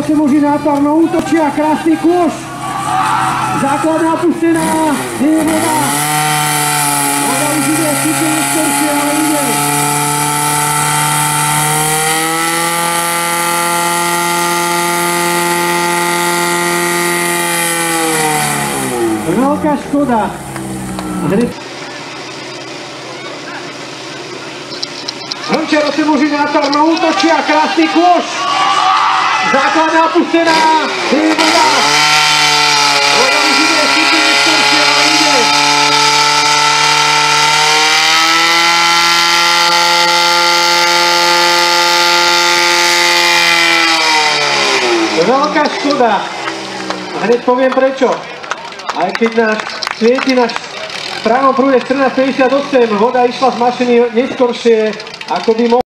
Čeroce muži náparno útočia, krásny kôš. Základná pustená, nie je voda. Voda už ide, síce neskôršie, ale ide. Veľká škoda. Čeroce muži náparno útočia, krásny kôš. Základná pustená, nie je voda. Voda už ide, síce neskôršie, ale ide. Veľká škoda. A hneď poviem prečo. Aj keď nás svieti na pravom prúde 14:58, voda išla z mašiny neskôršie, ako by mohla.